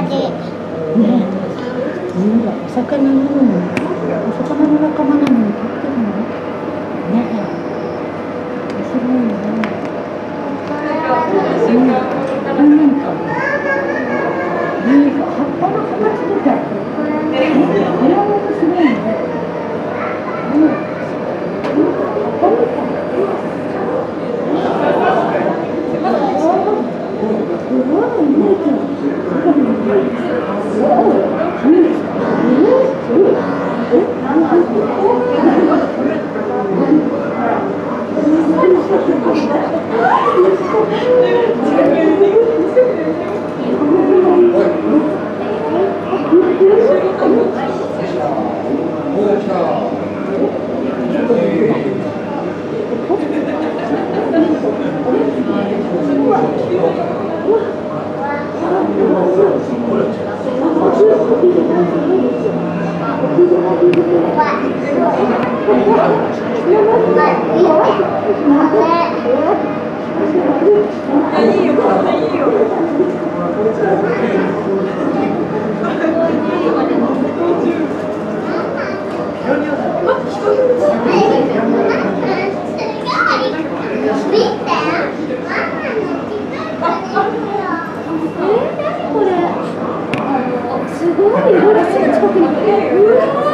お魚なのに、お魚の仲間なのにとってもね、面白いね。葉っぱの形みたい。これは面白いね。葉っぱみたい。すごいね。すごい、ほらすぐ近くに。